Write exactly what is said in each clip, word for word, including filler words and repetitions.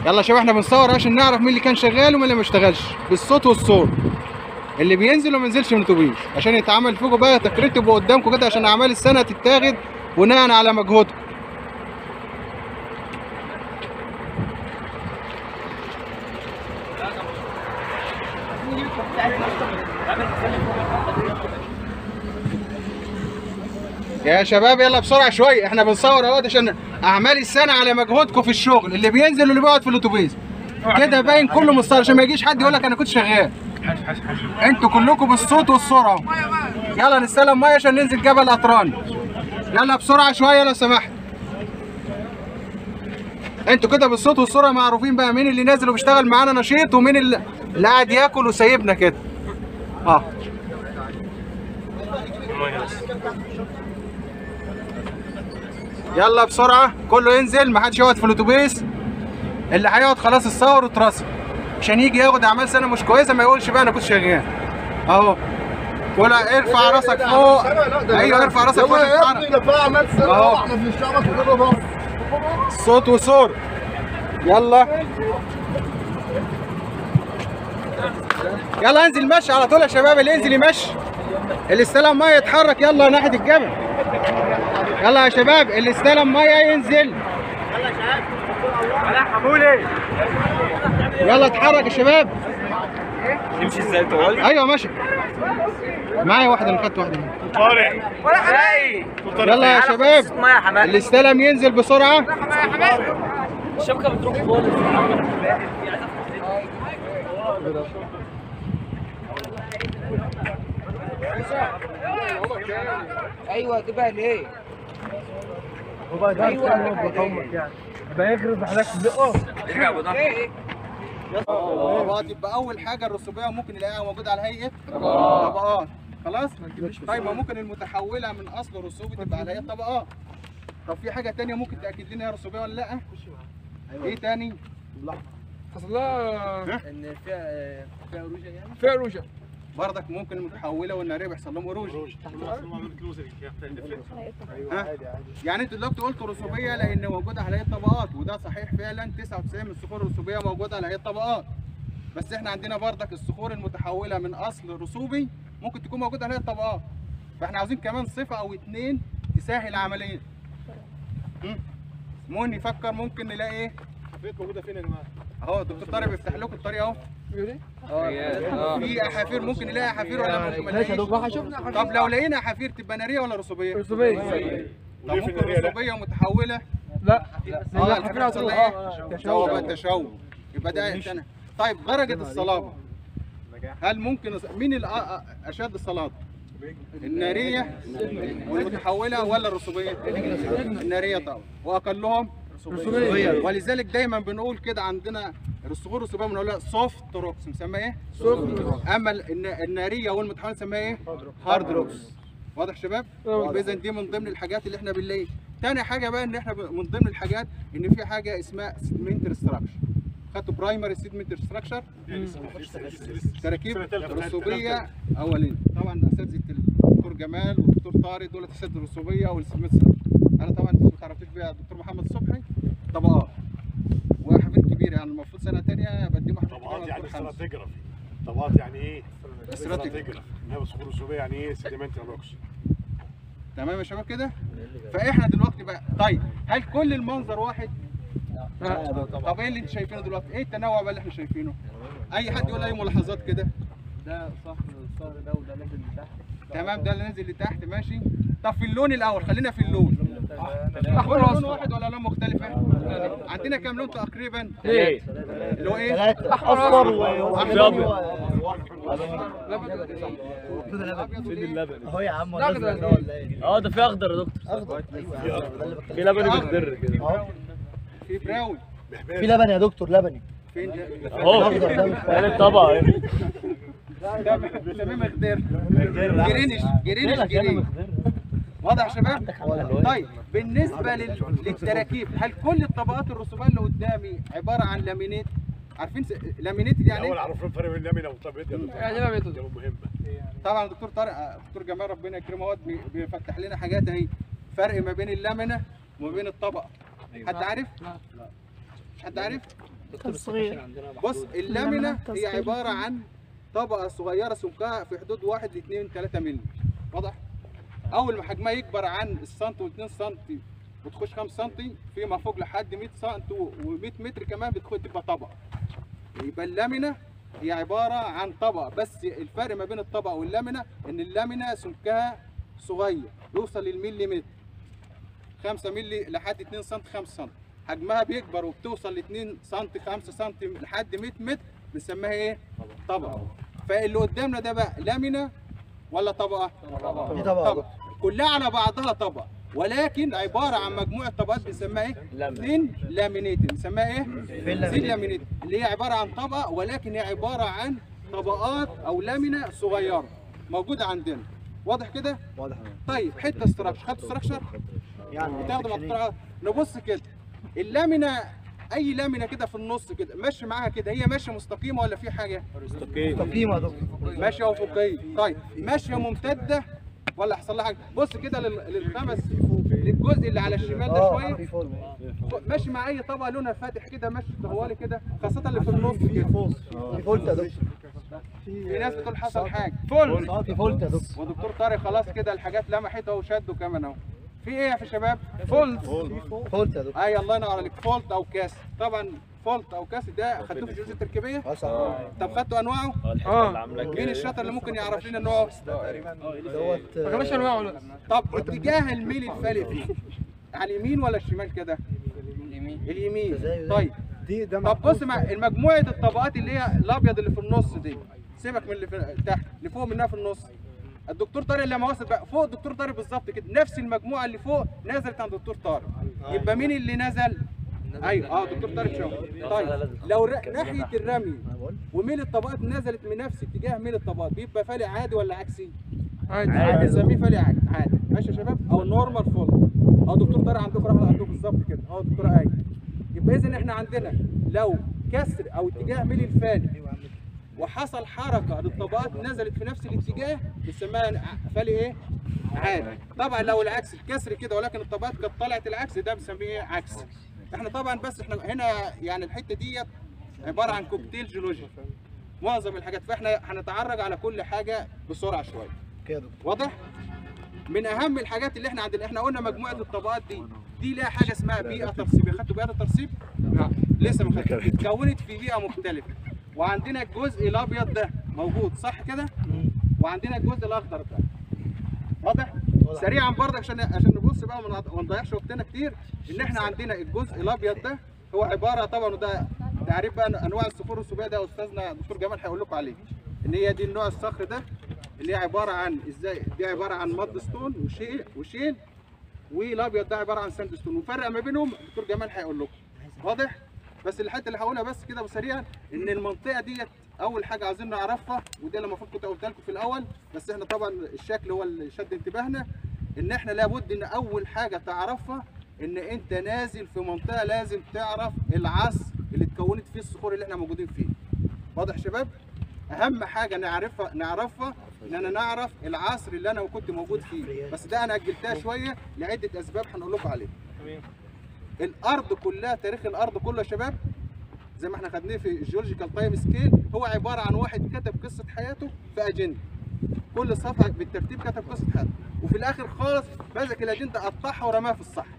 يلا يا شباب احنا بنصور عشان نعرف مين اللي كان شغال ومين اللي ما اشتغلش بالصوت والصور. اللي بينزل وما ينزلش من الاتوبيس عشان يتعمل فوقه بقى تقرير تبقى قدامكم كده عشان اعمال السنه تتاخد بناء على مجهودكم. يا شباب يلا بسرعه شويه، احنا بنصور اهوت عشان اعمال السنه على مجهودكم في الشغل، اللي بينزل واللي بيقعد في الاتوبيس كده باين كله مصور عشان ما يجيش حد يقول لك انا كنت شغال. انتوا كلكم بالصوت والصوره اهو. يلا نستلم ميه عشان ننزل جبل قطران. يلا بسرعه شويه لو سمحت. انتوا كده بالصوت والصوره معروفين بقى مين اللي نازل وبيشتغل معانا نشيط ومين اللي قاعد ياكل وسايبنا كده. اه يلا بسرعه كله ينزل، محدش يقعد في الاتوبيس. اللي هيقعد خلاص اتصور واترسم عشان يجي ياخد اعمال سنه مش كويسه ما يقولش بقى انا كنت شغال. اهو ولا ارفع راسك فوق. ايوه ارفع راسك فوق. اهو صوت وصور. يلا يلا انزل مشي على طول يا شباب، اللي ينزل يمشي، اللي استلم ميه يتحرك يلا ناحيه الجبل. يلا يا شباب اللي استلم ميه ينزل. يلا يا شباب يا حمولي يلا اتحرك يا شباب. نمشي ازاي طوال؟ ايوه ماشي معايا واحده، انا خدت واحده طارق يلا يا شباب اللي استلم ينزل بسرعه. الشبكه بتروح خالص. ايوه تبقى ليه؟ هو ده ايوه يعني بيغرز حضرتك بقه. ارجع بضغط. طبقات يبقى اول حاجه الرسوبيه ممكن نلاقيها موجوده على هيئه طبقات. خلاص طيب ممكن المتحوله من اصل رسوبي تبقى على هيئه طبقات. طب في حاجه ثانيه ممكن تاكد لنا هي رسوبيه ولا لا؟ ايه ثاني؟ حصل لها ان فيها فيها اروجه يعني؟ فيها اروجه برضك ممكن المتحوله والناريه بيحصل لهم اروجه. ها يعني انتوا دلوقتي قلتوا رسوبيه لان موجوده على هيئه طبقات، وده صحيح فعلا تسعة وتسعين من الصخور الرسوبيه موجوده على هيئه طبقات. بس احنا عندنا برضك الصخور المتحوله من اصل رسوبي ممكن تكون موجوده على هيئه طبقات، فاحنا عاوزين كمان صفه او اثنين تسهل العمليه. ممكن نفكر ممكن نلاقي ايه؟ حفريت موجوده فين يا جماعه؟ اهو الدكتور طارق بيفتح لكم الطريق اهو. اه في احافير ممكن نلاقي احافير ولا ممكن ما نلاقيش؟ طب لو لقينا احافير تبقى ناريه ولا رسوبيه؟ رسوبيه. طب ممكن رسوبيه ومتحوله؟ لا اه الحافير هتطلع ايه؟ تشوه بقى تشوه. يبقى ده سنه. طيب درجه الصلابه هل ممكن مين اللي اشد الصلابه؟ الناريه والمتحوله ولا الرسوبيه؟ الناريه طبعا. واقلهم رسوبيه. ولذلك دايما بنقول كده عندنا الصخور الرسوبيه بنقول سوفت روكس بنسميها ايه؟ سوفت روكس. اما الناريه والمتحوله بنسميها ايه؟ هارد روكس. واضح يا شباب؟ اذا دي من ضمن الحاجات اللي احنا بنلاقيها. تاني حاجه بقى ان احنا من ضمن الحاجات ان في حاجه اسمها سيدمنتري ستراكشر. خدتوا برايمري سيدمنتري ستراكشر؟ تراكيب رسوبيه اولين. طبعا اساتذه الدكتور جمال والدكتور طارق دول اساتذه الرسوبيه والسيدمنتري ستراكشر. انا طبعا انتوا ما تعرفوش بيها الدكتور محمد صبحي طبقات. وحفير كبير يعني المفروض سنه ثانيه بديهم حفير طبقات يعني استراتيجرافي. طبقات يعني ايه؟ استراتيجرافي. انما الصخور الرسوبيه يعني ايه؟ سيدمنتري روكس. تمام يا شباب كده؟ فاحنا دلوقتي بقى طيب هل كل المنظر واحد؟ لا طب ايه اللي انتوا شايفينه دلوقتي؟ ايه التنوع بقى اللي احنا شايفينه؟ اي حد يقول اي ملاحظات كده؟ ده صخر الصخر ده وده نازل لتحت. تمام ده اللي نازل لتحت ماشي. طب في اللون الاول خلينا في اللون. احمر لون واحد ولا لون مختلفه؟ عندنا كام لون تقريبا؟ ايه؟ اللي هو ايه؟ احمر وابيض. ابيض اللبن اهو يا عم اه ده في اخضر يا دكتور. اخضر في لبن بيخضر كده. في براون. في لبن يا دكتور لبني. فين اهو ثالث طبقه هنا. ده بنسميه مخدر. جرينش جرينش جرين. واضح يا شباب؟ طيب بالنسبه للتراكيب هل كل الطبقات الرسوبيه اللي قدامي عباره عن لامينيت؟ عارفين لامينيت يعني ايه؟ الاول عرفنا الفرق بين اللامينه والطبيعيه. يعني لامينيت دي مهمه. طبعا الدكتور طارق الدكتور جمال ربنا يكرمه اهوت بيفتح لنا حاجات اهي. فرق ما بين اللامينه وما بين الطبقه. حد عارف؟ لا. مش حد عارف؟ صغير. بص اللامنه هي عباره عن طبقه صغيره سمكها في حدود واحد ل اتنين تلاتة مللي. واضح؟ اول ما حجمها يكبر عن السنتي و2 سنتي وتخش خمسة سنتي فيما فوق لحد مية سنتي و100 متر كمان بتخش تبقى طبقه. يبقى اللامنه هي عباره عن طبقه، بس الفرق ما بين الطبقه واللامنه ان اللامنه سمكها صغير يوصل للمليمتر، خمسة مللي لحد اتنين سنتي خمسة سنتي. حجمها بيكبر وبتوصل ل اتنين سنتي خمسة سنتي لحد مية متر بنسميها ايه؟ طبقه. فاللي قدامنا ده بقى لامنه ولا طبقه؟ دي طبقه كلها على بعضها طبقه، ولكن عباره عن مجموعه طبقات بنسميها ايه؟ ثين لامينيتد. بنسميها ايه؟ ثين لامينيتد، اللي هي عباره عن طبقه ولكن هي عباره عن طبقات او لامنه صغيره موجوده عندنا. واضح كده؟ واضح. طيب حته استراكشر، خدت استراكشر؟ يعني بتاخدوا مقطوعه. نبص كده اللامنه، اي لامنه كده في النص كده ماشي معاها كده، هي ماشيه مستقيمه ولا في حاجه؟ مستقيمه يا دكتور. ماشيه افقيه. طيب ماشيه ممتده ولا حصل لها حاجه؟ بص كده لل- للخمس للجزء اللي على الشمال ده اه شويه في فول. ماشي مع اي طبقه لونها فاتح كده، ماشي طوالي كده، خاصه اللي في النص كده. في فول يا دكتور. في ناس بتقول حصل حاجه فول. في فول يا دكتور. ودكتور طارق خلاص كده الحاجات لمحتها وشدوا كمان اهو. في ايه يا شباب؟ فولت. فول يا دكتور. اي الله ينور عليك، فولت او كاس. طبعا فولت او كاس ده خدتوه في الجيولوجيا التركيبيه؟ اه صح. طب خدتوا انواعه؟ اه مين الشاطر اللي ممكن يعرف لنا نوعه؟ دوت ما كانش انواعه لا. طب اتجاه الميل الفالق فيه على اليمين ولا الشمال كده؟ اليمين. اليمين. تزايد. طيب دي ده طب بص مع المجموعه الطبقات اللي هي الابيض اللي في النص دي، سيبك من اللي في تحت، اللي فوق منها في النص. الدكتور طارق لما وصل بقى فوق الدكتور طارق بالظبط كده، نفس المجموعه اللي فوق نزلت عند الدكتور طارق. يبقى مين اللي نزل؟ ايوه اه دكتور طارق شوقي. طيب لو ر... ناحيه الرمي وميل الطبقات نزلت من نفس اتجاه ميل الطبقات بيبقى فالق عادي ولا عكسي؟ عادي. بنسميه فالق عادي عادي. ماشي يا شباب؟ او نورمال فول. اه دكتور طارق عندكم راح عندكم بالظبط كده. اه دكتور ايوه. يبقى اذا احنا عندنا لو كسر او اتجاه ميل الفالق وحصل حركه للطبقات نزلت في نفس الاتجاه بنسميها فالق ايه؟ عادي. طبعا لو العكس الكسر كده ولكن الطبقات كانت طلعت العكس ده بنسميه ايه؟ عكس. احنا طبعا بس احنا هنا يعني الحته ديت عباره عن كوكتيل جيولوجي معظم الحاجات، فاحنا هنتعرج على كل حاجه بسرعه شويه. كده. واضح؟ من اهم الحاجات اللي احنا عندنا، احنا قلنا مجموعه الطبقات دي دي لها حاجه اسمها بيئه ترسيبيه. خدتوا بيئه الترسيب؟ لا لسه ما خدتوش. اتكونت في بيئه مختلفه، وعندنا الجزء الابيض ده موجود صح كده؟ وعندنا الجزء الاخضر ده. واضح؟ سريعا برضه عشان عشان نبص بقى وما نضيعش وقتنا كتير، ان احنا عندنا الجزء الابيض ده هو عباره طبعا، وده تعريف بقى انواع الصخور الرسوبيه ده استاذنا دكتور جمال هيقول لكم عليه. ان هي دي النوع الصخر ده اللي هي عباره عن ازاي؟ دي عباره عن مد ستون وشيل وشيل والابيض ده عباره عن ساند ستون، وفرق ما بينهم دكتور جمال هيقول لكم. واضح؟ بس الحته اللي هقولها بس كده وسريعا ان المنطقه ديت اول حاجه عايزين نعرفها، ودي اللي المفروض كنت قلتها لكم في الاول، بس احنا طبعا الشكل هو اللي شد انتباهنا، ان احنا لابد ان اول حاجه تعرفها ان انت نازل في منطقه لازم تعرف العصر اللي اتكونت فيه الصخور اللي احنا موجودين فيه. واضح يا شباب؟ اهم حاجه نعرفها نعرفها ان انا نعرف العصر اللي انا كنت موجود فيه، بس ده انا اجلتها شويه لعده اسباب هنقول لكم عليها. الارض كلها، تاريخ الارض كله يا شباب زي ما احنا خدناه في الجيولوجيكال تايم سكيل، هو عباره عن واحد كتب قصه حياته في اجنده. كل صفحه بالترتيب كتب قصه حياته، وفي الاخر خالص مسك الاجنده قطعها ورماها في الصحراء.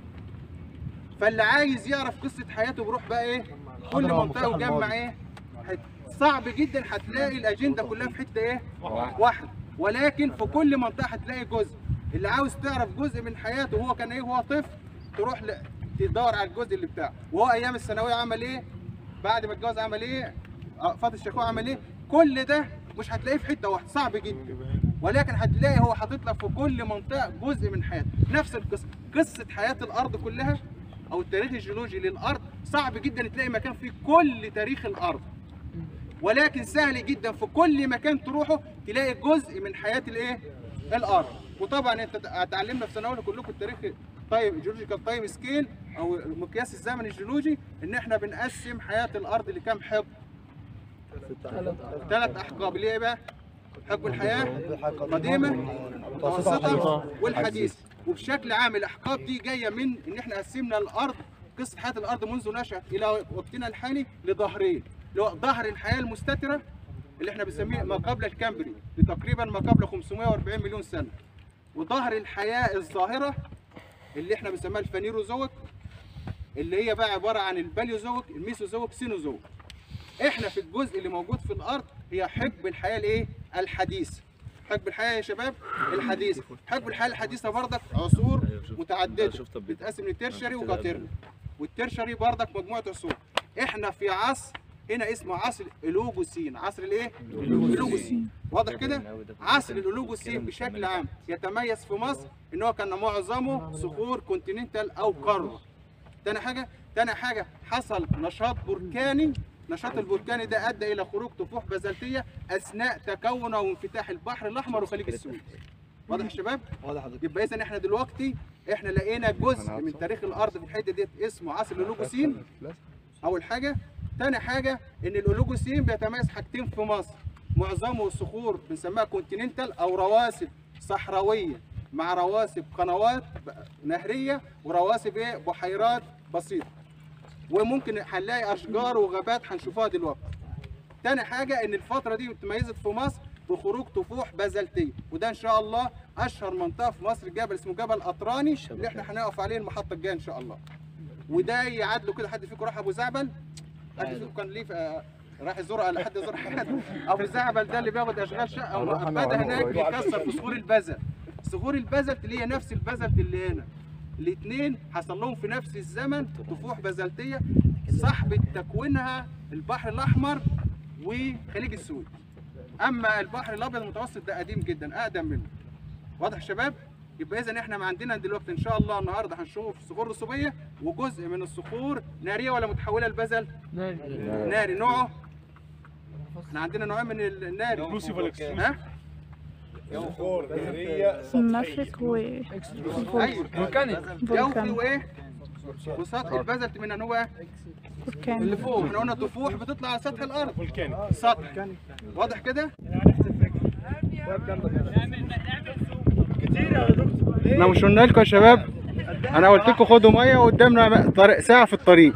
فاللي عايز يعرف قصه حياته بيروح بقى ايه؟ كل منطقه وجمع ايه؟ حته. صعب جدا هتلاقي الاجنده كلها في حته ايه؟ واحده، ولكن في كل منطقه هتلاقي جزء. اللي عاوز تعرف جزء من حياته وهو كان ايه وهو طفل تروح ل... تدور على الجزء اللي بتاعه، وهو ايام الثانويه عمل ايه؟ بعد ما اتجوز عمل ايه؟ فاضل الشيخوخه عمل ايه؟ كل ده مش هتلاقيه في حته واحده، صعب جدا. ولكن هتلاقي هو حاطط لك في كل منطقه جزء من حياته، نفس القصه، قصه حياه الارض كلها او التاريخ الجيولوجي للارض صعب جدا تلاقي مكان فيه كل تاريخ الارض. ولكن سهل جدا في كل مكان تروحه تلاقي جزء من حياه الايه؟ الارض. وطبعا انت اتعلمنا في ثانوي كلكم التاريخ تايم جيولوجيكال تايم سكيل او مقياس الزمن الجيولوجي، ان احنا بنقسم حياه الارض لكام حقب؟ ثلاث احقاب. اللي ايه بقى؟ حقب الحياه القديمه المتوسطه والحديثه. وبشكل عام الاحقاب دي جايه من ان احنا قسمنا الارض قصه حياه الارض منذ نشأت الى وقتنا الحالي لظهرين، اللي هو ظهر الحياه المستتره اللي احنا بنسميه ما قبل الكامبري لتقريبا ما قبل خمسمائة وأربعين مليون سنه، وظهر الحياه الظاهره اللي احنا بنسميها الفانيروزويك اللي هي بقى عباره عن الباليوزويك الميسوزويك سينوزويك. احنا في الجزء اللي موجود في الارض هي حقب الحياه الايه؟ الحديثه. حقب الحياه يا شباب الحديثه، حقب الحياه الحديثه برضك عصور متعدده بتتقسم لترشري وكاترني، والترشري برضك مجموعه عصور. احنا في عصر هنا اسمه عصر الاولوجوسين، عصر الايه؟ الاولوجوسين. واضح كده؟ عصر الاولوجوسين بشكل عام يتميز في مصر ان هو كان معظمه صخور كونتيننتال او قاره. تاني حاجه تاني حاجه حصل نشاط بركاني، النشاط البركاني ده ادى الى خروج طفوح بازلتيه اثناء تكون وانفتاح البحر الاحمر وخليج السويس. واضح يا شباب؟ واضح حضرتك. يبقى اذا احنا دلوقتي احنا لقينا جزء من تاريخ الارض في الحته ديت اسمه عصر الاولوجوسين. اول حاجه. تاني حاجه ان الاولوجوسين بيتميز حاجتين في مصر، معظمه صخور بنسميها كونتيننتال او رواسب صحراويه مع رواسب قنوات نهريه ورواسب ايه؟ بحيرات بسيطه. وممكن هنلاقي اشجار وغابات هنشوفوها دلوقتي. تاني حاجه ان الفتره دي اتميزت في مصر بخروج طفوح بازلتيه، وده ان شاء الله اشهر منطقه في مصر جبل اسمه جبل قطراني اللي احنا هنقف عليه المحطه الجايه ان شاء الله. وده يعادله كده. حد فيكم راح ابو زعبل؟ حد فيكم كان ليه في- راح يزور ولا حد يزور حد؟ ابو زعبل ده اللي بياخد اشغال شقه ومؤبده هناك بيكسر في صخور البازلت. صخور البازلت اللي هي نفس البازلت اللي هنا. الاثنين حصل لهم في نفس الزمن طفوح بازلتيه صاحبه تكوينها البحر الاحمر وخليج السويس. اما البحر الابيض المتوسط ده قديم جدا اقدم منه. واضح يا شباب؟ يبقى اذا احنا عندنا دلوقتي ان شاء الله النهارده هنشوف صخور رسوبيه وجزء من الصخور ناريه ولا متحوله لبازلت؟ ناري. ناري. نوعه؟ احنا عندنا نوعين من الناري. ها؟ صخور ناريه نفق و ايوه بركاني. جوفي وايه؟ وسطح البازلت من انواع بركان اللي فوق. احنا قلنا طفوح بتطلع على سطح الارض. فولكاني. سطح. واضح كده؟ احنا مش قلنا لكم يا شباب؟ انا قلت لكم خدوا ميه وقدامنا طريق ساعه في الطريق.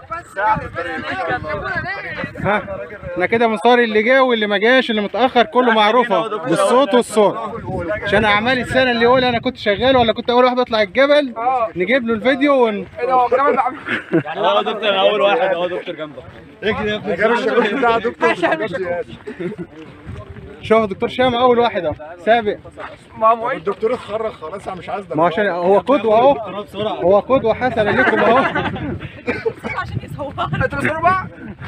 ها احنا كده بنصور اللي جه واللي ما جاش، اللي متاخر كله معروفه بالصوت والصوت. عشان اعمال السنه اللي يقول انا كنت شغال ولا كنت اول واحد اطلع الجبل نجيب له الفيديو ون... اه دكتور انا اول واحد اهو دكتور جنبك. جاب الشغل بتاع دكتور شوف دكتور شام اول واحد اهو سابق. الدكتور اتخرج خلاص انا مش عايز ده. ما عشان هو قدوه اهو، هو قدوه حسنه لكم اهو. عشان يصور انتوا بتصوروا بقى؟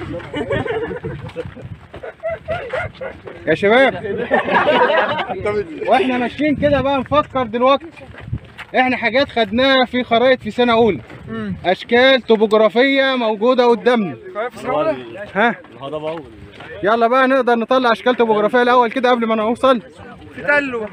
يا شباب واحنا ماشيين كده بقى نفكر دلوقتي. احنا حاجات خدناها في خرائط في سنه اولى، اشكال توبوغرافيه موجوده قدامنا. ها الهضبه اول. يلا بقى نقدر نطلع اشكال توبوغرافيه الاول كده قبل ما نوصل. تلو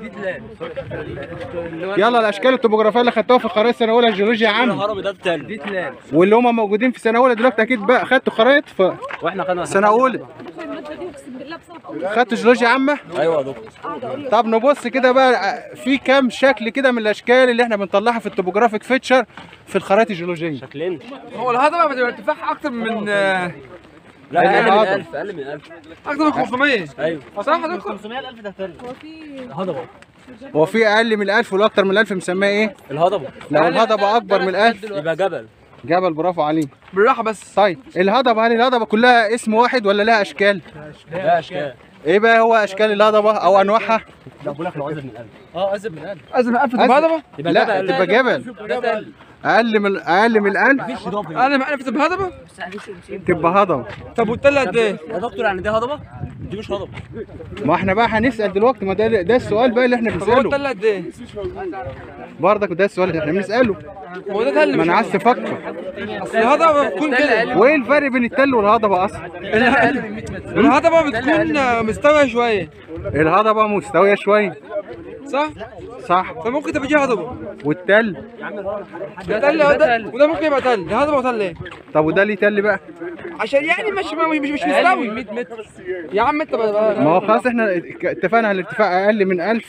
يلا الاشكال التوبوغرافيه اللي خدتوها في خرائط سنه اولى جيولوجيا عام الهرم ده التل. دي تلال. واللي هم موجودين في سنه اولى دلوقتي اكيد بقى خدتوا خرائط في واحنا خدنا سنه اولى. المادة دي اقسم بالله بسبب خدتوا جيولوجيا عامه؟ ايوه يا دكتور. طب نبص كده بقى في كام شكل كده من الاشكال اللي احنا بنطلعها في التوبوغرافيك فيتشر في الخرائط الجيولوجيه. شكلين. هو الهضبه بتبقى ارتفاعها اكتر من لا أيوة اقل من الهضبة. ألف اقل من ألف. اكتر من خمسمية. ايوه صح يا دكتور؟ خمسمية ألف ده تل. هو في الهضبه. هو في اقل من الألف والاكتر من الألف بنسميها ايه؟ الهضبه لو الهضبه اكبر من الألف يبقى جبل. جبل. برافو عليك. بالراحه بس. طيب الهضبه هل الهضبه كلها اسم واحد ولا لها اشكال؟ لا اشكال. ايه بقى هو اشكال الهضبه او انواعها؟ لا بقول لك لو ازيد من ألف. اه ازيد من ألف. ازم ألف تبقى هضبه؟ يبقى لا جبل. تبقى جبل. ده تل. اقل من اقل من الألف مفيش اضافه. اقل من ألف تبقى هضبه؟ تبقى هضبه. طب والتل قد ايه؟ يا دكتور يعني دي هضبه؟ دي مش هضبه. ما احنا بقى هنسال دلوقتي، ما ده ده السؤال بقى اللي احنا طب هو بنساله التل قد ايه؟ برضك، ده السؤال اللي احنا بنساله. هو ده تل ما مش انا عايز تفكر اصل الهضبه بتكون كده. وايه الفرق بين التل والهضبه اصلا؟ الهضبه بتكون مستويه شويه الهضبه مستويه شويه صح؟ صح، فممكن تبقى دي هضبه. والتل ده تل وده وده ممكن يبقى تل. ده هضبه وتل ايه؟ طب وده ليه تل بقى؟ عشان يعني مش مش مش مستوي. مية متر. يا عم انت بقى ما هو خلاص احنا اتفقنا على الارتفاع اقل من ألف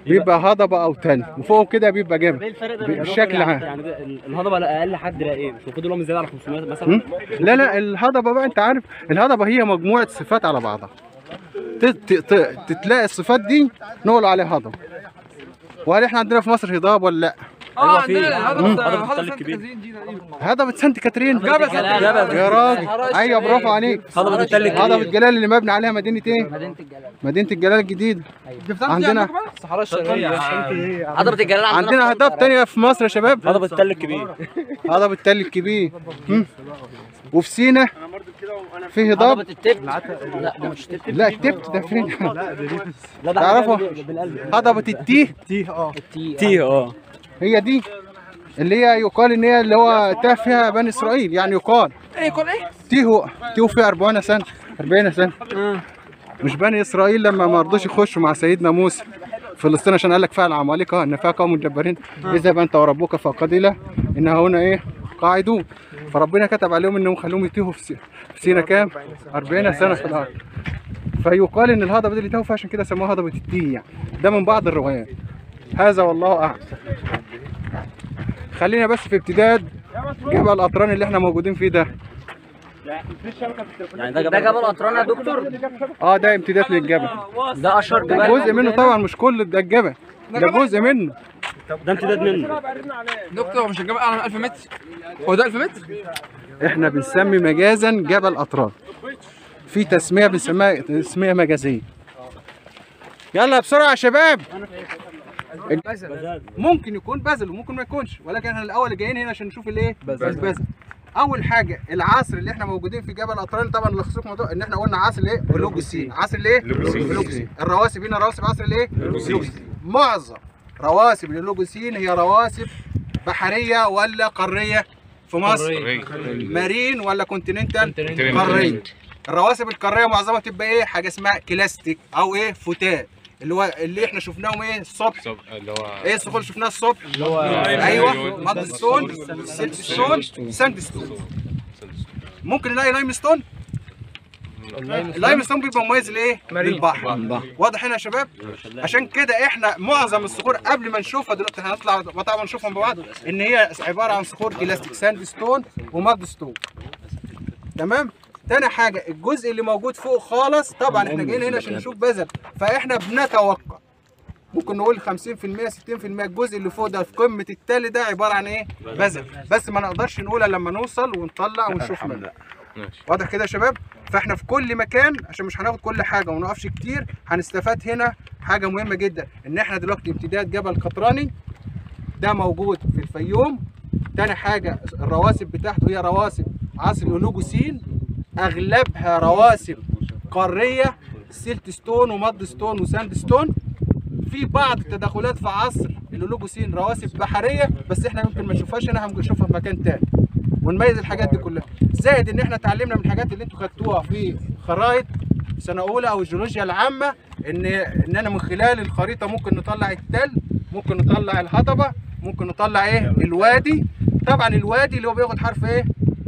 بيبقى هضبه او تل، وفوق كده بيبقى جبل. ايه الفرق ده؟ بالشكل يعني, عام. يعني ده الهضبه اقل حد لا ايه؟ مش المفروض اللي هو من زياده على خمسمية مثلا؟ لا لا الهضبه بقى انت عارف الهضبه هي مجموعه صفات على بعضها. تتلاقي الصفات دي نقول عليها هضبه. وهل احنا عندنا في مصر هضاب ولا لا؟ اه عندنا هضبه هضبة هضبه التل سانت الكبير. كاترين دي تقريبا. هضبه سانت كاترين. جبل جبل. يا راجل ايوه برافو عليك. هضبه التل الكبير. هضبه جلال اللي مبني عليها مدينه ايه؟ مدينه الجلال. مدينه الجلال الجديده. عندنا الصحراء الشرقيه. هضبه الجلال عندنا هضاب تانية في مصر يا شباب. هضبه التل الكبير. هضبه التل الكبير. هم؟ وفي سينا في هضاب. هضبه التبت. لا ده مش تبت. لا التبت ده فين؟ لا ده تعرفوا بالقلب. هضبه التيه. تيه اه تيه اه. هي دي اللي هي يقال ان هي اللي هو تاه فيها بني اسرائيل، يعني يقال ايه يكون ايه؟ تيهو تيهو فيها أربعين سنه أربعين سنه. مش بني اسرائيل لما ما رضوش يخشوا مع سيدنا موسى فلسطين عشان قال لك فيها العمالقه ان فيها قوم جبارين، اذهب انت وربك فقتلا ان هنا ايه قاعدون. فربنا كتب عليهم انهم خلوهم يتيهوا في سي- في سينا كام؟ أربعين سنه في الارض. فيقال ان الهضبه دي اللي تاهوا فيها عشان كده سموها هضبه التيه، يعني ده من بعض الروايات. هذا والله اعلم. خلينا بس في امتداد جبل قطران اللي احنا موجودين فيه ده. يعني ده جبل, ده جبل قطران يا دكتور؟ اه ده امتداد للجبل. ده اشهر جبل. جزء منه طبعا مش كل ده الجبل، ده جزء منه. ده امتداد منه. دكتور مش الجبل اعلى من ألف متر؟ هو ده ألف متر؟ احنا بنسمي مجازا جبل قطران. في تسميه بنسميها تسميه مجازيه. يلا بسرعه يا شباب. ممكن يكون بذل وممكن ما يكونش، ولكن احنا الاول جايين هنا عشان نشوف الايه؟ البذل. اول حاجه العصر اللي احنا موجودين في جبل قطران، طبعا اللي خصوص موضوع ان احنا قلنا عصر الايه؟ الاوجوسين. عصر الايه؟ الاوجوسين. الرواسب هنا رواسب عصر الايه؟ الاوجوسين. معظم رواسب الاوجوسين هي رواسب بحريه ولا قاريه في مصر؟ مارين ولا كونتيننتال؟ قاريه. الرواسب القاريه معظمها تبقى ايه؟ حاجه اسمها كلاستيك او ايه؟ فتات، اللي هو اللي احنا شفناهم ايه الصبح. اللي هو ايه الصخور اللي شفناها الصبح؟ اللي هو ايوه ماد ستون، سيلت ستون، ساند ستون. ممكن نلاقي لايم ستون. اللايم ستون بيبقى مميز لايه؟ للبحر. واضح هنا يا شباب؟ عشان كده احنا معظم الصخور قبل ما نشوفها دلوقتي هنطلع طبعا نشوفهم ببعض ان هي عباره عن صخور كلاستيك، ساند ستون وماد ستون. تمام؟ تاني حاجة الجزء اللي موجود فوق خالص، طبعا احنا جايين هنا عشان نشوف بذل، فاحنا بنتوقع ممكن نقول خمسين في المية ستين في المية الجزء اللي فوق ده في قمة التل ده عبارة عن ايه؟ بذل، بس ما نقدرش نقولها لما نوصل ونطلع ونشوف منه. واضح كده يا شباب؟ فاحنا في كل مكان عشان مش هناخد كل حاجة وما نقفش كتير، هنستفاد هنا حاجة مهمة جدا، ان احنا دلوقتي امتداد جبل قطراني ده موجود في الفيوم. تاني حاجة الرواسب بتاعته هي رواسب عصر الاولوجوسين، اغلبها رواسب قاريه، سيلت ستون وماد ستون وساند ستون. في بعض التدخلات في عصر الاولوجوسين رواسب بحريه، بس احنا يمكن ما نشوفهاش هنا، هنشوفها في مكان تاني ونميز الحاجات دي كلها. زائد ان احنا اتعلمنا من الحاجات اللي انتوا خدتوها في خرائط سنه اولى او الجيولوجيا العامه، ان ان انا من خلال الخريطه ممكن نطلع التل، ممكن نطلع الهضبه، ممكن نطلع ايه؟ الوادي. طبعا الوادي اللي هو بياخد حرف ايه؟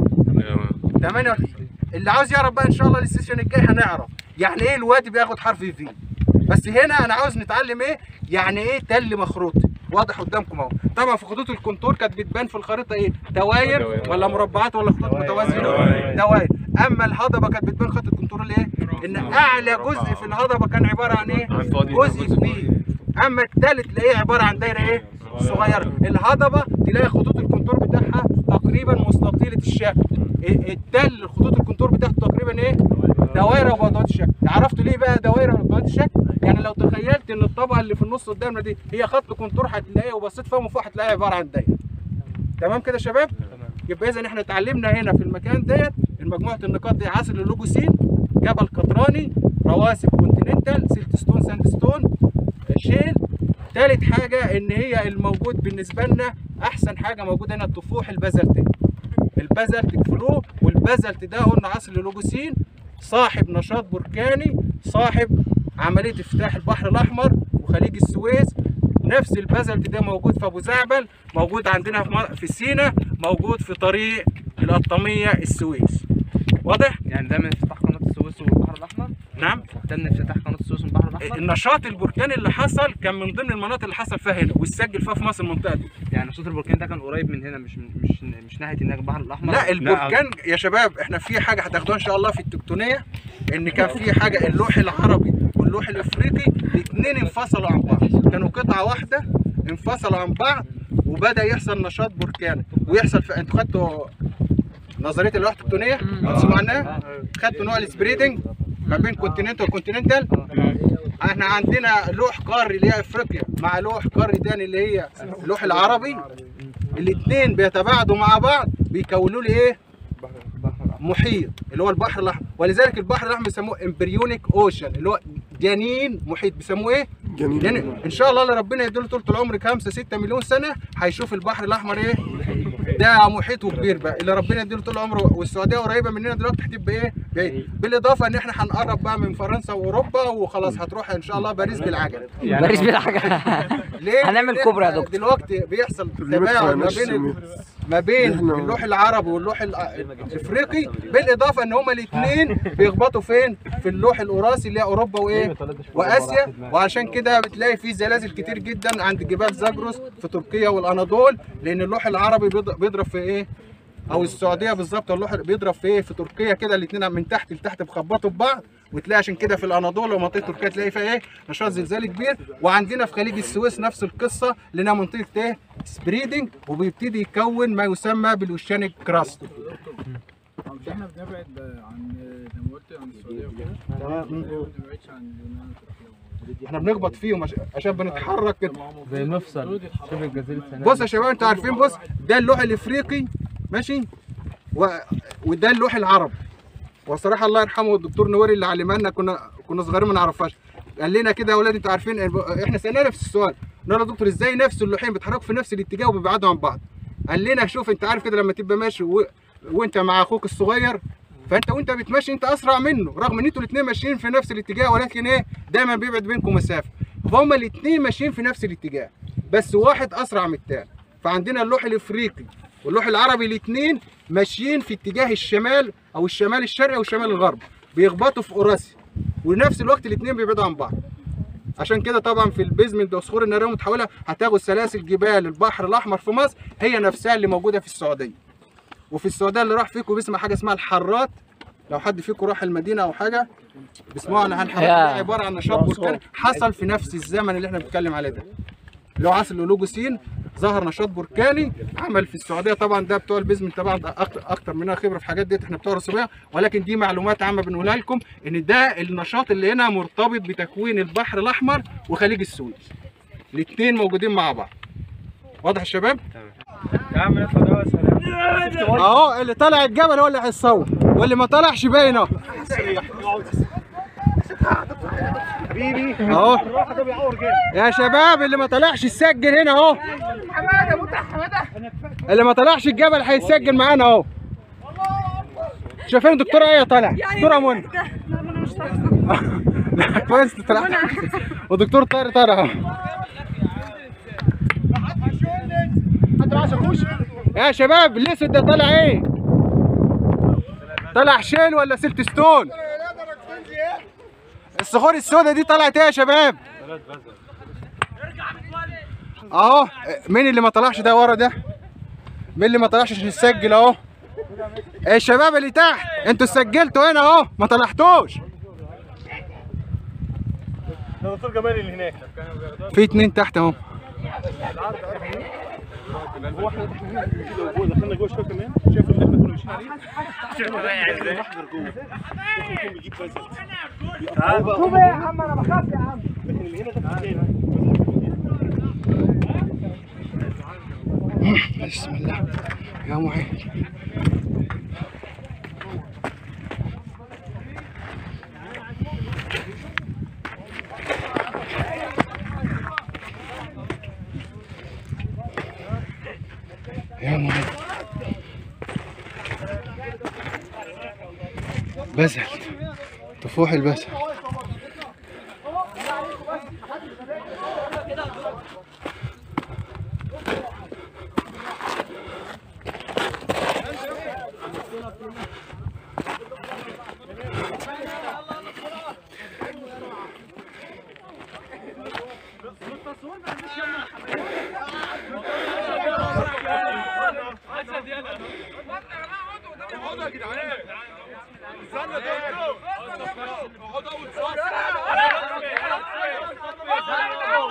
ثمانية. اللي عاوز يعرف بقى ان شاء الله السيشن الجاي هنعرف يعني ايه الوادي بياخد حرف في. بس هنا انا عاوز نتعلم ايه يعني ايه تل مخروطي. واضح قدامكم اهو. طبعا في خطوط الكونتور كانت بتبان في الخريطه ايه؟ دواير ولا مربعات ولا خطوط متوازيه؟ دواير. اما الهضبه كانت بتبان خط الكونتور الايه؟ ان اعلى جزء في الهضبه كان عباره عن ايه؟ جزء كبير. اما الثالث تلاقيه عباره عن دايره ايه؟ صغيره. الهضبه تلاقي خطوط الكونتور بتاعها تقريبا مستطيله الشكل. التل الخطوط الكونتور بتاعته تقريبا ايه؟ دوائر وبعضات الشكل. عرفتوا ليه بقى دوائر وبعضات الشكل؟ يعني لو تخيلت ان الطبقه اللي في النص قدامنا دي هي خط كونتور هتلاقيها، وبصيت فيها من فوق هتلاقيها عباره عن دايره. تمام كده يا شباب؟ يبقى اذا احنا اتعلمنا هنا في المكان ديت مجموعه النقاط دي: عصر الاولوجوسين، جبل قطراني، رواسب كونتيننتال، سيلت ستون، ساند ستون، شيل. ثالث حاجه ان هي الموجود بالنسبه لنا احسن حاجه موجوده هنا الطفوح البازلتيه. البازلتيك فلو، والبازلت ده قلنا عصر الاولوجوسين، صاحب نشاط بركاني، صاحب عمليه افتتاح البحر الاحمر وخليج السويس. نفس البازلت ده موجود في ابو زعبل، موجود عندنا في سينا، موجود في طريق القطاميه السويس. واضح؟ يعني ده من افتتاح قناه السويس والبحر الاحمر؟ نعم تم افتتاح قناه السويس من البحر الاحمر. النشاط البركاني اللي حصل كان من ضمن المناطق اللي حصل فيها هنا واتسجل فيها في مصر المنطقه دي. يعني نشاط البركان ده كان قريب من هنا، مش مش مش ناحيه النهج البحر الاحمر. لا البركان يا شباب احنا في حاجه هتاخدوها ان شاء الله في التكتونيه، ان كان في حاجه اللوح العربي واللوح الافريقي الاثنين انفصلوا عن بعض، كانوا قطعه واحده انفصلوا عن بعض وبدا يحصل نشاط بركاني ويحصل في. انتوا خدتوا نظريه اللوح التكتونيه؟ تسمعوا عنها؟ خدتوا نوع السبريدنج ما بين كونتيننتال وكونتيننتال؟ احنا عندنا لوح قاري اللي هي افريقيا مع لوح قاري تاني اللي هي اللوح العربي، الاثنين بيتباعدوا مع بعض بيكونوا لي ايه؟ محيط اللي هو البحر الاحمر، ولذلك البحر الاحمر بيسموه امبريونيك اوشن اللي هو جنين محيط، بيسموه ايه؟ جنين, جنين. ان شاء الله اللي ربنا يديله طول العمر خمسة ستة مليون سنه هيشوف البحر الاحمر ايه؟ ده محيط كبير بقى اللي ربنا يديله طول العمر، والسعوديه قريبه مننا دلوقتي هتبقى ايه؟ بعيد، بالاضافه ان احنا هنقرب بقى من فرنسا واوروبا وخلاص هتروح ان شاء الله باريس بالعجل. باريس بالعجل. ليه؟ هنعمل كوبري يا دكتور. دلوقتي بيحصل تباعد ما بين ما بين اللوح العربي واللوح الافريقي، بالاضافه ان هما الاثنين بيخبطوا فين؟ في اللوح الاوراسي اللي هي اوروبا وايه؟ واسيا، وعشان كده بتلاقي في زلازل كتير جدا عند جبال زاجروس في تركيا والاناضول، لان اللوح العربي بيضرب في ايه؟ او السعوديه بالظبط اللوح بيضرب في ايه؟ في تركيا كده الاثنين من تحت لتحت بيخبطوا في بعض، وتلاقي عشان كده في الاناضول ومنطقه تركيا تلاقي فيها ايه؟ نشاط زلزالي كبير، وعندنا في خليج السويس نفس القصه لنا منطقه ايه؟ سبريدنج، وبيبتدي يكون ما يسمى بالوشانيك كراست. مش احنا بنبعد عن زي ما قلت عن السعوديه وكده؟ ما بنبعدش عن اليونان وتركيا. احنا بنخبط فيهم عشان بنتحرك كده زي مفصل شبه الجزيره السنه. بص يا شباب انتوا عارفين، بص ده اللوح الافريقي ماشي و... وده اللوح العربي، وصراحه الله يرحمه الدكتور نوري اللي علمها لنا كنا كنا صغيرين ما نعرفهاش، قال لنا كده يا اولاد انتوا عارفين، احنا سالنا نفس السؤال قلنا له يا دكتور ازاي نفس اللوحين بيتحركوا في نفس الاتجاه وبيبعدوا عن بعض؟ قال لنا شوف انت عارف كده لما تبقى ماشي و... وانت مع اخوك الصغير، فانت وانت بتمشي انت اسرع منه رغم ان انتوا الاثنين ماشيين في نفس الاتجاه، ولكن ايه؟ دايما بيبعد بينكم مسافه، فهم الاثنين ماشيين في نفس الاتجاه بس واحد اسرع من الثاني. فعندنا اللوح الافريقي واللوح العربي الاثنين ماشيين في اتجاه الشمال او الشمال الشرقي والشمال الغربي، بيخبطوا في اوراسيا ونفس الوقت الاثنين بيبعدوا عن بعض. عشان كده طبعا في البيزمنت والصخور الناريه المتحوله هتاخد سلاسل جبال البحر الاحمر في مصر هي نفسها اللي موجوده في السعوديه. وفي السعوديه اللي راح فيكم بيسمع حاجه اسمها الحرات، لو حد فيكم راح المدينه او حاجه بيسمعوا عن الحرات، دي عباره عن نشاط بركاني حصل في نفس الزمن اللي احنا بنتكلم عليه ده، اللي هو عصر الاولوجوسين ظهر نشاط بركاني عمل في السعوديه. طبعا ده بتوع البيزمنت طبعا اكتر اكتر مننا خبره في الحاجات ديت، احنا بتوع الرسوبيه، ولكن دي معلومات عامه بنقولها لكم ان ده النشاط اللي هنا مرتبط بتكوين البحر الاحمر وخليج السويس، الاثنين موجودين مع بعض. واضح يا شباب؟ يا عم نطلع ده سلام. اهو اللي طلع الجبل هو اللي هيتصور، واللي ما طلعش باين اهو. اهو يا شباب اللي ما طلعش يسجل هنا اهو. اللي ما طلعش الجبل هيسجل معانا اهو. شايفين الدكتوره ايه طالع؟ دكتوره منى. كويس طلع. ودكتور طارق طالع اهو. يا شباب الاسود ده طالع ايه؟ طلع شيل ولا سيلت ستون؟ الصخور السوداء دي طلعت ايه يا شباب؟ اهو. مين اللي ما طلعش ده ورا ده؟ مين اللي ما طلعش عشان يسجل اهو؟ الشباب اللي تحت انتوا سجلتوا هنا اهو ما طلعتوش. ده دكتور جمال اللي هناك. في اتنين تحت اهو. هو احنا دخلنا جوه شويه كمان، شايف اللي احنا كنا ماشيين عليه؟ شايف المحجر جوه. ممكن بيجيب بازل. شوف يا عم انا بخاف يا عم. لكن اللي هنا ده في بسم الله يا معين. يا معين بزلت طفوح البزل.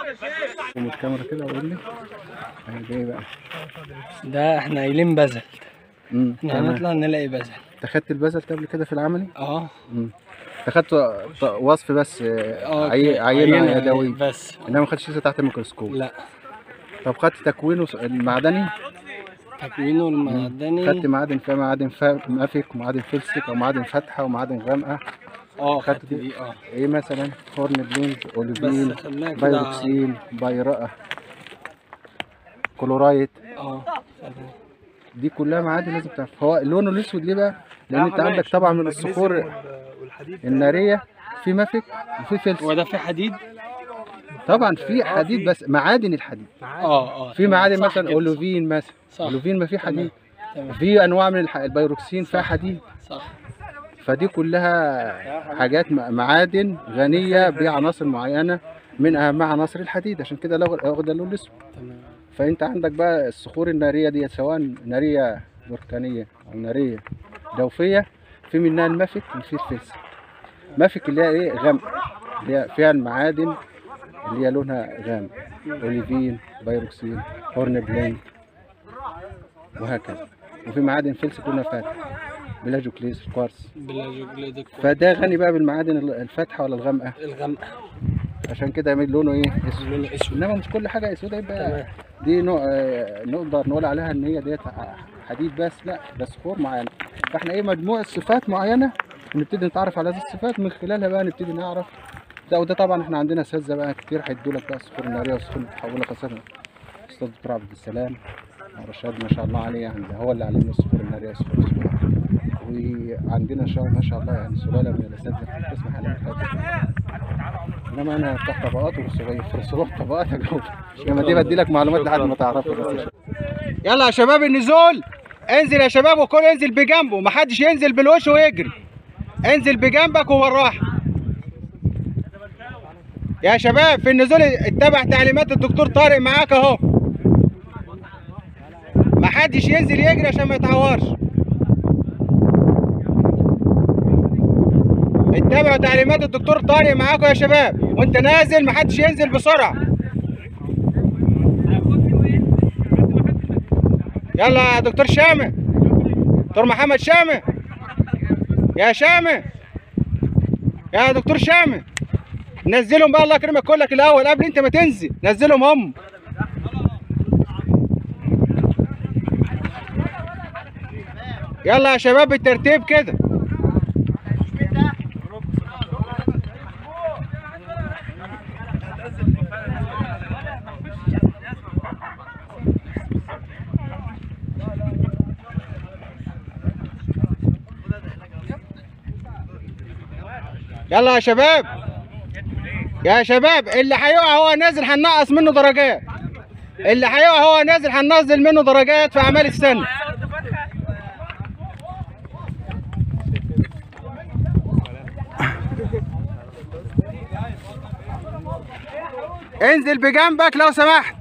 قوم الكاميرا كده وقول لي ايه بقى. ده احنا قايلين بازل. امم احنا هنطلع نلاقي بازل. انت خدت البازل قبل كده في العملي؟ اه امم انت خدت وصف بس اه عي... عينه يدوي بس، انما ما خدتش لسه تحت الميكروسكوب. لا. طب خدت تكوينه المعدني؟ تكوينه المعدني خدت معادن فيها معادن مافيك ومعادن فلسك ومعادن فاتحه ومعادن غامقه. اه خدت خدت دي اه ايه مثلا؟ هورن بلينز، اوليفين، بس خليها كده. بايروكسين، بايرقه، كلورايت. اه دي كلها معادن لازم تعرف. هو لونه الاسود ليه بقى؟ لان انت عندك طبعا من الصخور الناريه في مافيك وفي فلسك. هو ده في حديد؟ طبعا في حديد بس معادن الحديد. اه اه في معادن مثلا اولوفين مثلا، صح. اولوفين ما فيه حديد. تمام. في انواع من الح... البيروكسين فيها حديد. صح. فدي كلها حاجات م- معادن غنيه بعناصر معينه من اهم عناصر الحديد، عشان كده واخده اللون الاسود. تمام. فانت عندك بقى الصخور الناريه دي سواء ناريه بركانيه او ناريه جوفيه، في منها المافيك وفي الفلسك. مافيك اللي هي ايه؟ غامق، اللي هي فيها المعادن اللي هي لونها غامق، اوليفين، بايروكسين، هورن بلينك وهكذا. وفي معادن فلسك لونها فاتح، بلاجوكليس، كوارتز. بلاجوكليد. فده غني بقى بالمعادن الفاتحه ولا الغامقه؟ الغامقه. عشان كده يعمل لونه ايه؟ اسود. لونه اسود. انما مش كل حاجه اسود يبقى تمام. دي نوع آه، نقدر نقول عليها ان هي ديت حديد بس، لا ده صخور معينه. فاحنا ايه؟ مجموعه صفات معينه نبتدي نتعرف على هذه الصفات، من خلالها بقى نبتدي نعرف ده. وده طبعا احنا عندنا اساتذه بقى كتير هيدوا لك بقى الصخور الناريه والصخور المتحوله، خاصه الاستاذ دكتور عبد السلام رشاد ما شاء الله عليه، يعني هو اللي علمنا الصخور الناريه والصخور الصغيره. وعندنا ان شاء الله ما شاء الله يعني سلاله من الاساتذه في القسم حاليا. انما انا بتاع طبقات وصغير في الصغير طبقات اجاوب، لما دي بدي لك معلومات لحد ما تعرفها بس. يلا يا شباب النزول، انزل يا شباب وكل انزل بجنبه، محدش ينزل بالوش ويجري، انزل بجنبك وبالراحه يا شباب. في النزول اتبع تعليمات الدكتور طارق معاك اهو، محدش ينزل يجري عشان ما يتعورش. اتبعوا تعليمات الدكتور طارق معاكم يا شباب، وانت نازل محدش ينزل بسرعه. يلا يا دكتور شامه، دكتور محمد شامه، يا شامه، يا دكتور شامه، نزلهم بقى الله يكرمك كلك الاول قبل انت ما تنزل، نزلهم هم. يلا يا شباب بالترتيب كده. يلا يا شباب، يا شباب اللي هيقع هو نازل هننقص منه درجات، اللي هيقع هو نازل هننزل منه درجات في اعمال السنه. انزل بجنبك لو سمحت.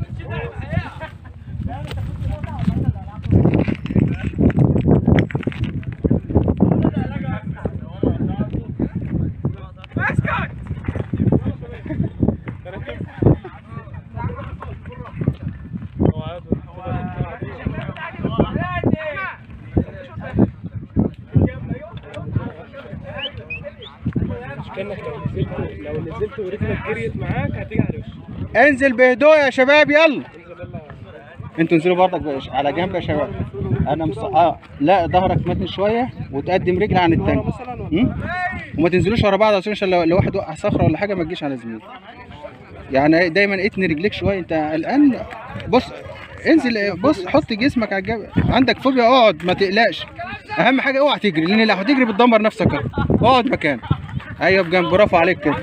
كأنك لو نزلت لو نزلت ورجلك جريت معاك هتيجي على وشك. انزل بهدوء يا شباب يلا. انتوا انزلوا برضك على جنب يا شباب. انا مص... اه لا ظهرك متن شويه وتقدم رجل عن التاني، وما تنزلوش ورا بعض عشان لو, لو واحد وقع صخره ولا حاجه ما تجيش على زميله. يعني دايما اتني رجليك شويه. انت الان بص انزل، بص حط جسمك على الجبل. عندك فوبيا اقعد ما تقلقش، اهم حاجه اوعى تجري، لان لو هتجري بتدمر نفسك. اقعد مكانك. ايوه بجنب، برافو عليك كده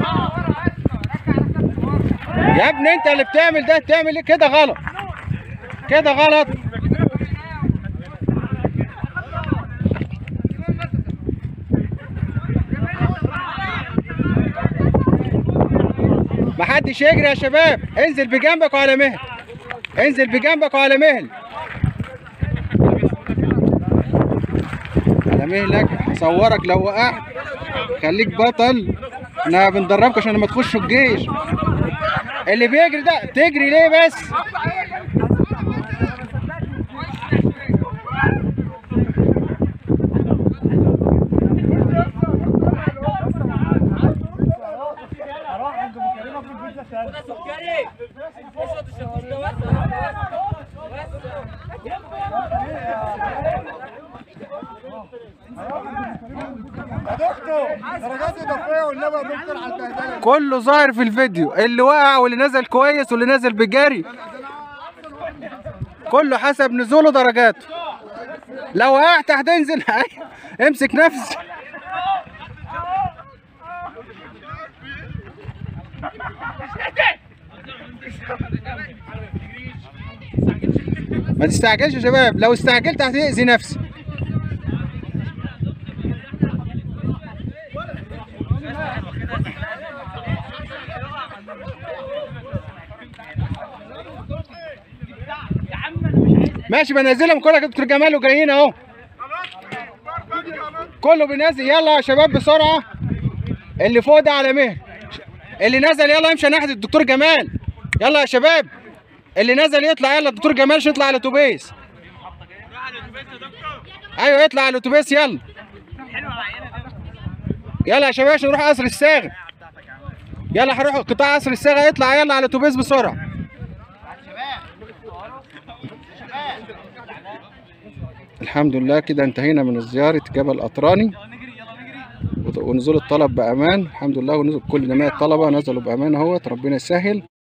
يا ابني. انت اللي بتعمل ده بتعمل ايه كده؟ غلط كده، غلط. محدش يجري يا شباب. انزل بجنبك وعلى مهل، انزل بجنبك وعلى مهل، على مهلك. هصورك لو وقعت، خليك بطل. احنا بندربك عشان لما تخشوا الجيش. اللي بيجري ده تجري ليه بس؟ كله ظاهر في الفيديو، اللي وقع واللي نزل كويس واللي نزل بجري، كله حسب نزوله درجاته. لو وقعت هتنزل امسك نفسك. ما تستعجلش يا شباب، لو استعجلت هتأذي نفسك. ماشي بنزلهم كلها دكتور جمال وجايين اهو. كله بينزل، يلا يا شباب بسرعه. اللي فوق ده على مهل، اللي نزل يلا يمشي ناحيه الدكتور جمال. يلا يا شباب اللي نزل يطلع، يلا الدكتور جمال عشان يطلع على الاتوبيس. ايوه يطلع على الاتوبيس يلا. يلا يا شباب عشان نروح قصر الصاغه. يلا هنروح قطاع قصر الصاغه، يطلع يلا على الاتوبيس بسرعه. الحمد لله كده انتهينا من زيارة جبل قطراني ونزول الطلب بأمان. الحمد لله، ونزل كل جميع الطلبة نزلوا بأمان اهوت، ربنا يسهل.